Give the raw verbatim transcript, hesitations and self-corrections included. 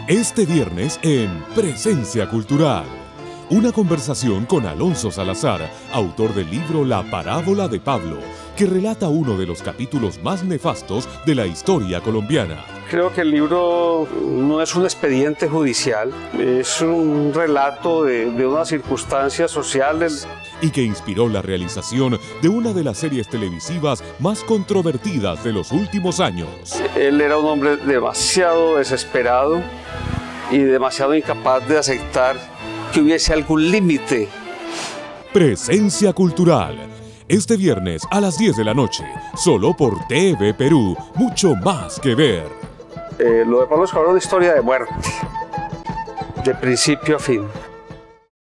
Este viernes en Presencia Cultural. Una conversación con Alonso Salazar, autor del libro La Parábola de Pablo, que relata uno de los capítulos más nefastos de la historia colombiana. Creo que el libro no es un expediente judicial, es un relato de, de unas circunstancias sociales. Y que inspiró la realización de una de las series televisivas más controvertidas de los últimos años. Él era un hombre demasiado desesperado y demasiado incapaz de aceptar que hubiese algún límite. Presencia Cultural. Este viernes a las diez de la noche, solo por T V Perú, mucho más que ver. Eh, lo de Pablo Escobar es una historia de muerte, de principio a fin.